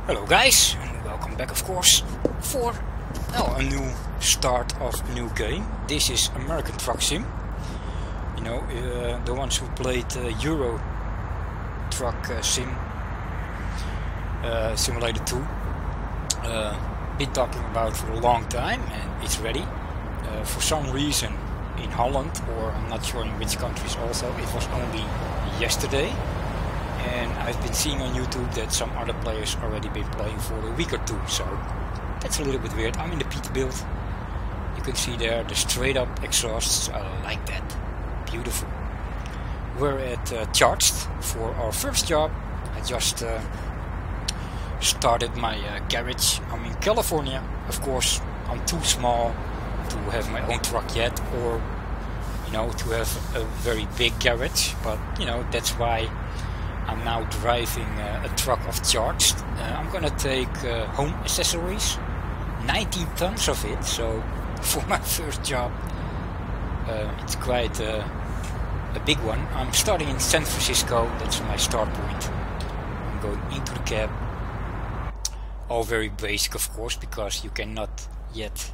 Hello guys, and welcome back of course for a new start of a new game. This is American Truck Sim. You know, the ones who played Euro Truck Sim Simulator 2 been talking about for a long time, and it's ready. For some reason in Holland, or I'm not sure in which countries also, it was only yesterday. And I've been seeing on YouTube that some other players already been playing for a week or two, so that's a little bit weird. I'm in the Peterbilt. You can see there the straight up exhausts. I like that. Beautiful. We're at Charged for our first job. I just started my garage. I'm in California. Of course, I'm too small to have my own truck yet, or you know, to have a very big garage. But you know, that's why I'm now driving a truck of Charged. I'm gonna take home accessories, 19 tons of it, so for my first job it's quite a big one. I'm starting in San Francisco, that's my start point. I'm going into the cab, all very basic of course, because you cannot yet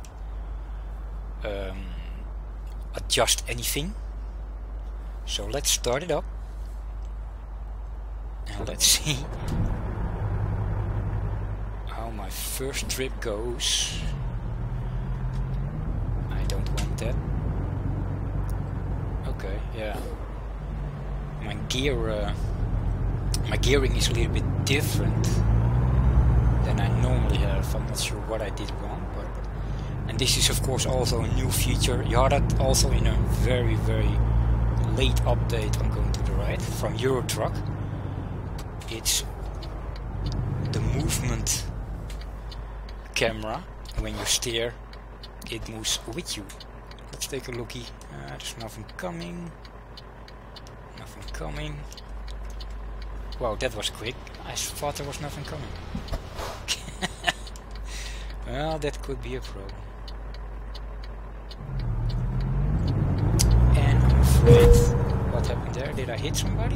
adjust anything. So let's start it up. And let's see how my first trip goes. I don't want that. Okay, yeah. My gearing is a little bit different than I normally have. I'm not sure what I did wrong, but and this is of course also a new feature. You had it also in a very late update. I'm going to the right from Euro Truck. It's the movement camera. When you steer, it moves with you. Let's take a looky. There's nothing coming. Nothing coming. Wow, that was quick. I thought there was nothing coming. Well, that could be a problem. And I'm afraid, what happened there? Did I hit somebody?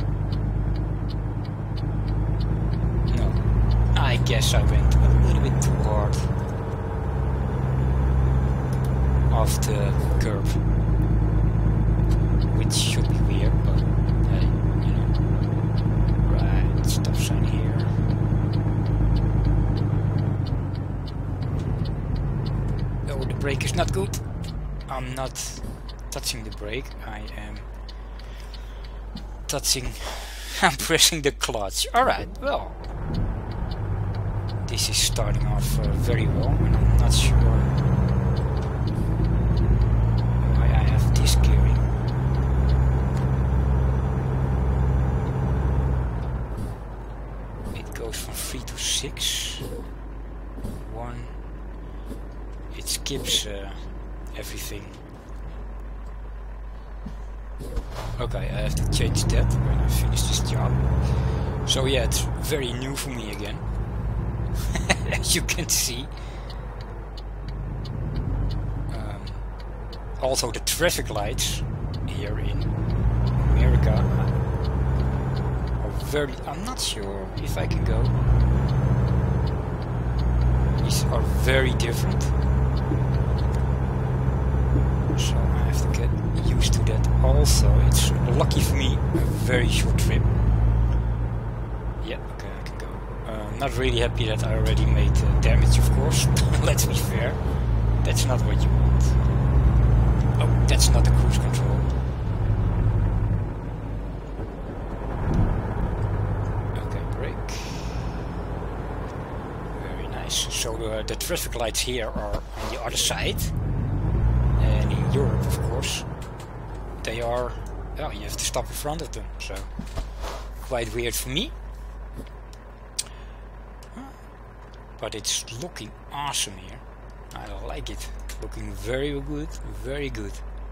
I guess I went a little bit too hard off the curb, which should be weird, but hey, you know. Right, stop sign here. Oh, the brake is not good. I'm not touching the brake. I am touching. I'm pressing the clutch. Alright, well. This is starting off very well, and I'm not sure why I have this gearing. It goes from 3 to 6. 1. It skips everything. Okay, I have to change that when I finish this job. So yeah, it's very new for me again. As you can see. Also the traffic lights here in America are very... I'm not sure if I can go. These are very different. So I have to get used to that also. It's lucky for me, a very short trip. Yeah, okay, I can go. Not really happy that I already made damage, of course. Let's be fair. That's not what you want. Oh, that's not the cruise control. Okay, brake. Very nice. So the traffic lights here are on the other side. And in Europe, of course, they are... Oh, you have to stop in front of them. So, quite weird for me. But it's looking awesome here. I like it. Looking very good, very good.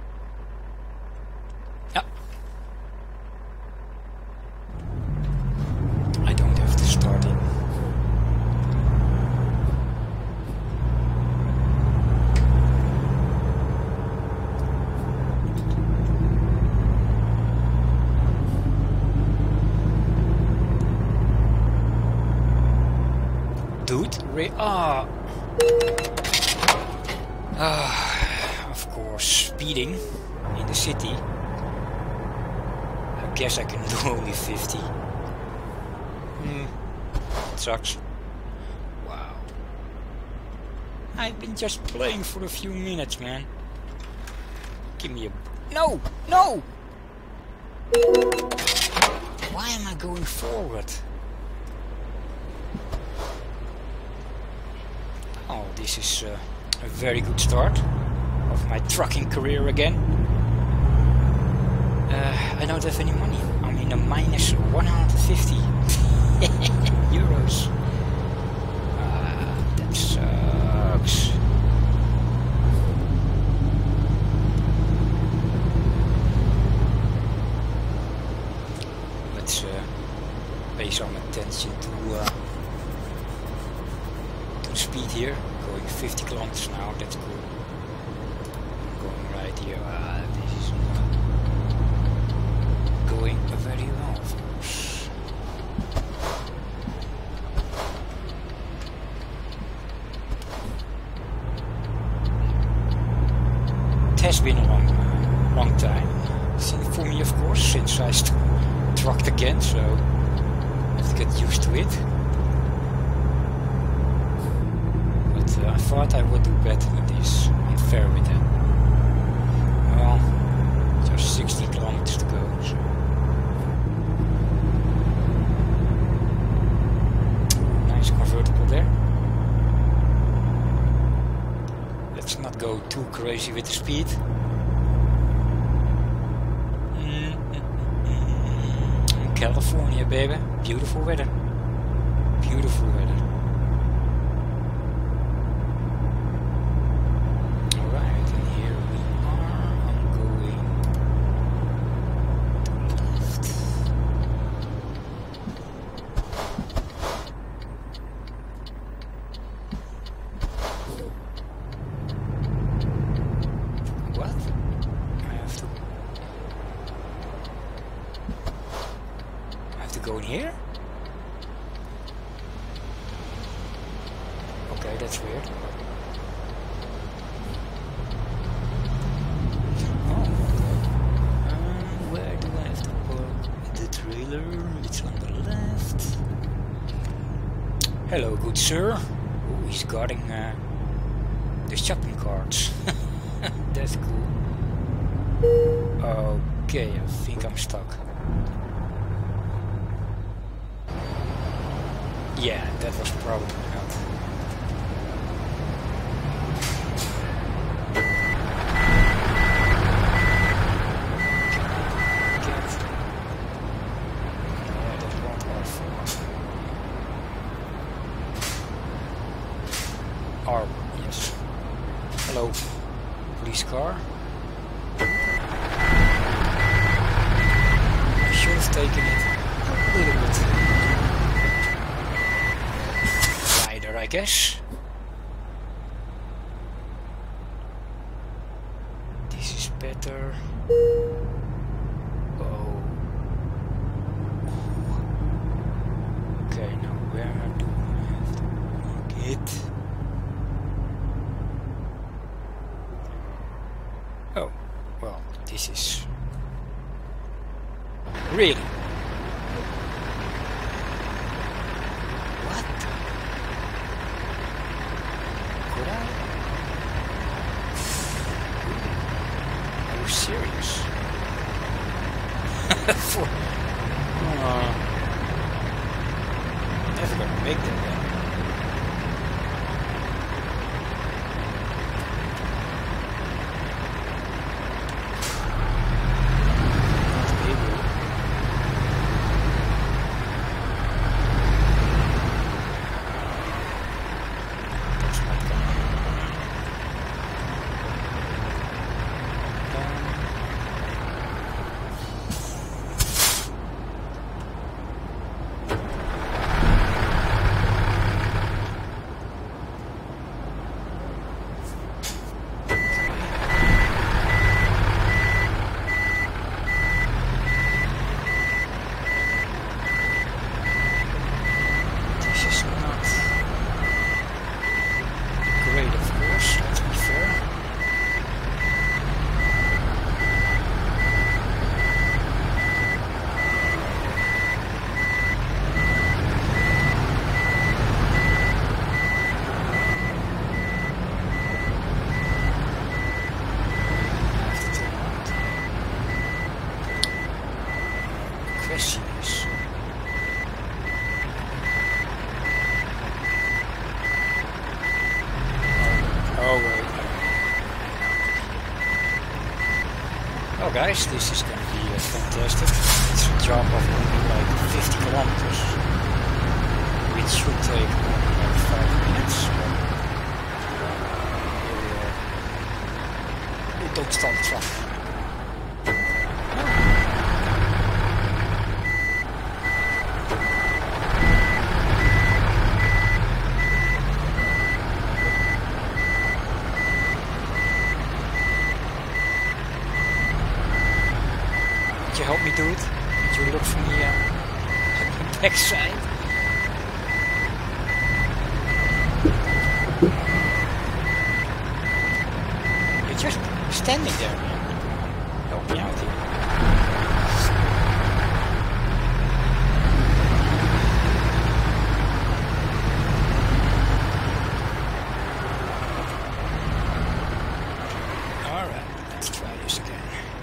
Yeah. I don't have to start it. Of course, speeding in the city. I guess I can do only 50. It sucks. Wow. I've been just playing for a few minutes, man. Give me a... No! No! Why am I going forward? Oh, this is a very good start of my trucking career again. I don't have any money. I'm in a minus 150 euros. That sucks. Let's pay some attention to speed here. Going 50 kilometers now. That's cool. I'm going right here. This is not going very well, of course. It has been a long time for me, of course, since I trucked again, so I have to get used to it. But I thought I would do better with this. I'm fair with that. Well, just 60 kilometers to go, so. Nice convertible there. Let's not go too crazy with the speed. California, baby. Beautiful weather. Beautiful weather. Alright, and here we are. I'm going to the left. What? I have to go in here? Okay, that's weird. Oh, okay. Where do I have to park the trailer? It's on the left. Hello, good sir. Oh, he's guarding the shopping carts. That's cool. Okay, I think I'm stuck. Yeah, that was probably not. That won't off. Yes. Hello, police car. I should have taken it a little bit. I guess. This is better. Oh. Okay, now where do I have to park it? Oh, well, this is really. Serious? Never gonna make that. Well guys, this is gonna be fantastic. It's a job of only like 50 kilometers, which should take only like 5 minutes. But don't start the truck. Could you help me do it? Could you look from the back side? You're just standing there, man. Help me out here. Alright, let's try this again.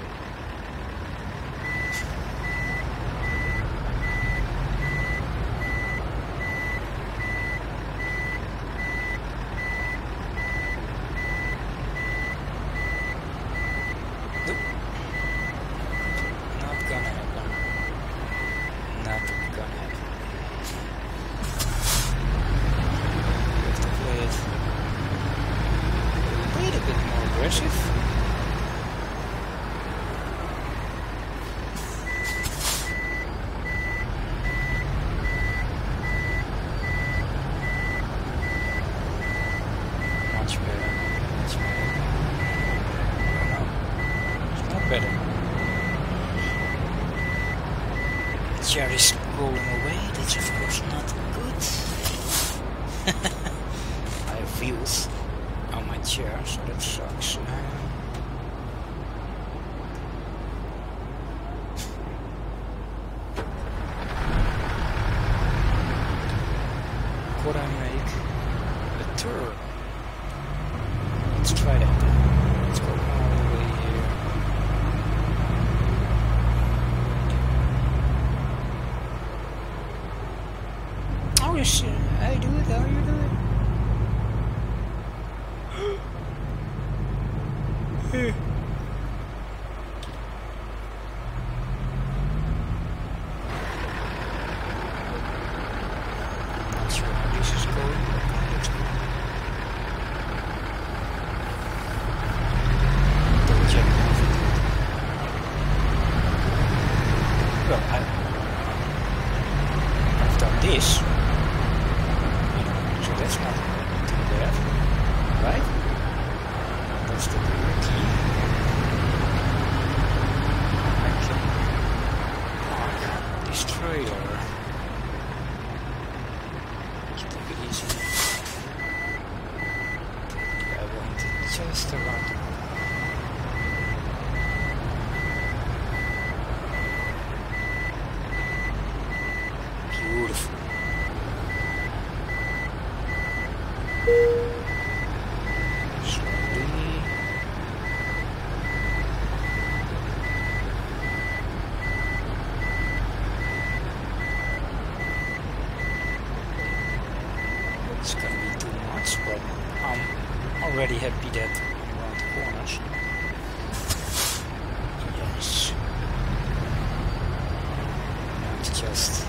Chair is rolling away, that's of course not good. I have wheels on my chair, so that sucks. Could I make a turn? Let's try that. Let's go all the way here. How you do it? How you do it? Not sure how this is going, but looks good. Double check everything. Well, I've done this. So that's not too bad, right? That's the key. I can park this trailer. Let's take it easy. I want it just around the corner. Beautiful. Slowly. It's gonna be too much, but I'm already happy that I'm around the corners. Yes. Now it's just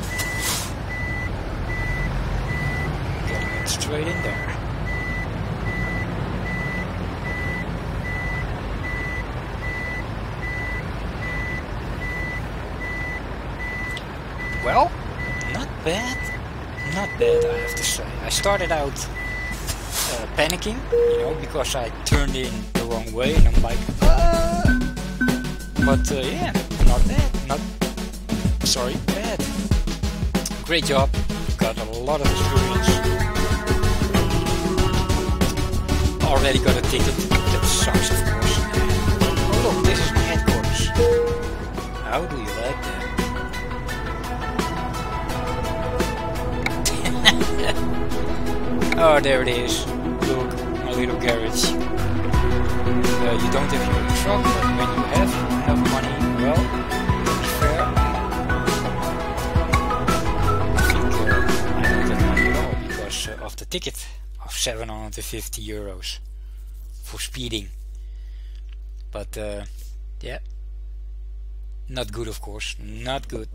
getting it straight in there. Well, not bad, I have to say. I started out panicking, you know, because I turned in the wrong way, and I'm like, but yeah, not bad, bad. Great job, got a lot of experience. Already got a ticket, that sucks of course. Oh look, this is my headquarters. How do you like that? Oh, there it is. Look, my little garage. You don't have your own truck, but when you have money, well, to be fair, I think I don't have money at all because of the ticket of 750 euros for speeding. But yeah, Not good, of course, not good.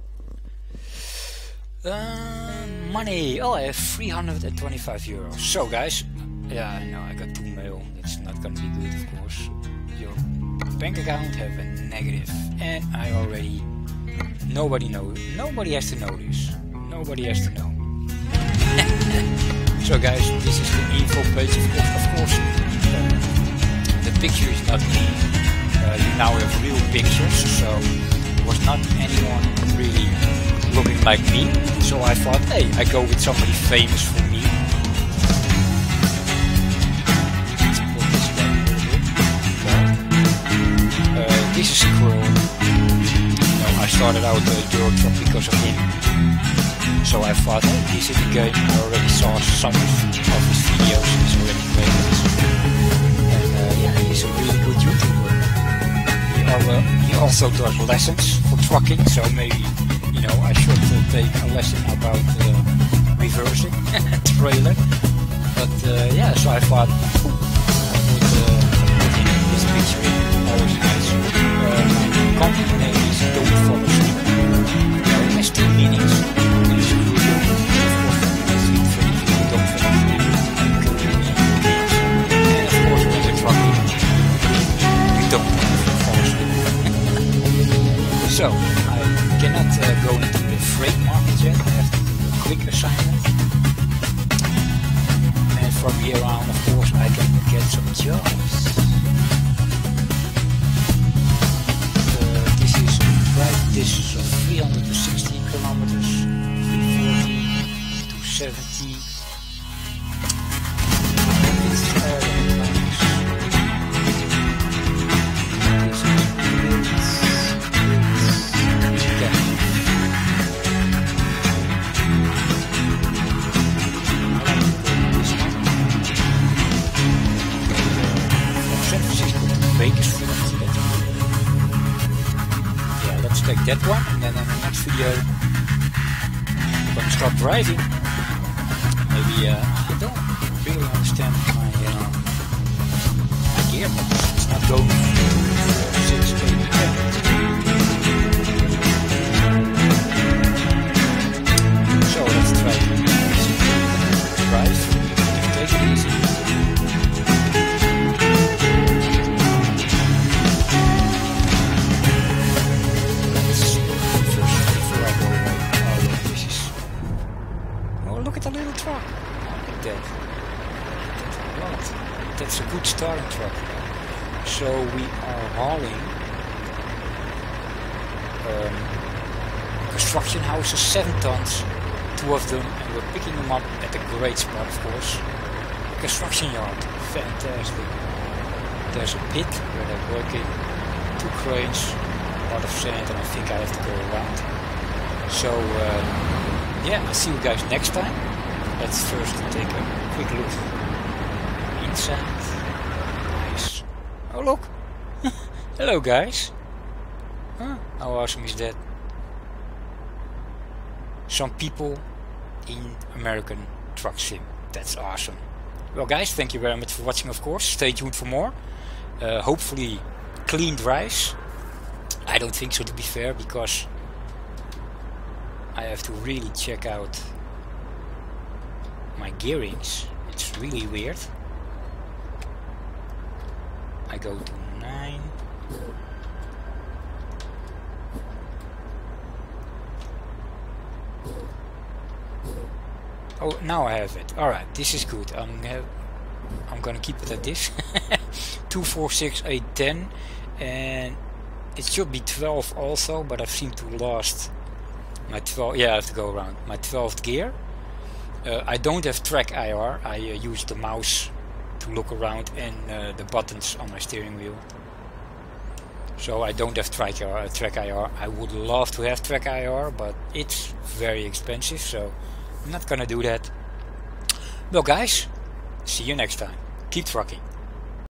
Money. Oh, I have 325 euros. So guys, yeah, I know I got 2 mil. It's not gonna be good, of course. Your bank account have a negative, and I already. Nobody knows. Nobody has to know this. Nobody has to know. So guys, this is the info page. Of course, the picture is not me. You now have real pictures, so there was not anyone really looking like me. So I thought, hey, I go with somebody famous for me. This is Squirrel. I started out Eurotruck because of him. So I thought, hey, he's in the game. I already saw some of his videos. He's already famous. And yeah, he's a really good YouTuber. He also does lessons for trucking, so maybe, you know, I should take a lesson about reversing trailer. But yeah, so I thought I would put in this picture in. Always nice. My company name is Don't Follow Sleep. It has two meanings. So, I cannot go into the freight market yet. I have to do a quick assignment. And from here on, of course, I can get some jobs. This is right distance of 360 kilometers, 340 to 70. Take that one, and then in the next video I'm going to start driving. Maybe I don't really understand my gear. It's not going 6, 8, 10. So let's try to drive. Take it easy. A little truck. Look at that. That's a good starting truck. So we are hauling construction houses, 7 tons, 2 of them, and we're picking them up at a great spot, of course. Construction yard, fantastic. There's a pit where they're working, 2 cranes, a lot of sand, and I think I have to go around. So yeah, I'll see you guys next time. Let's first take a quick look inside. Nice. Oh look! Hello guys! Huh? How awesome is that? Some people in American Truck Sim. That's awesome. Well guys, thank you very much for watching, of course. Stay tuned for more. Hopefully clean drives. I don't think so, to be fair, because I have to really check out my gearings. It's really weird. I go to 9. Oh, now I have it. Alright, this is good. I'm gonna keep it at this. 2, 4, 6, 8, 10, and it should be 12 also, but I seem to lost my 12. Yeah, I have to go around my 12th gear. I don't have track IR. I use the mouse to look around and the buttons on my steering wheel. So I don't have track IR. I would love to have track IR, but it's very expensive, so I'm not gonna do that. Well guys, see you next time. Keep trucking.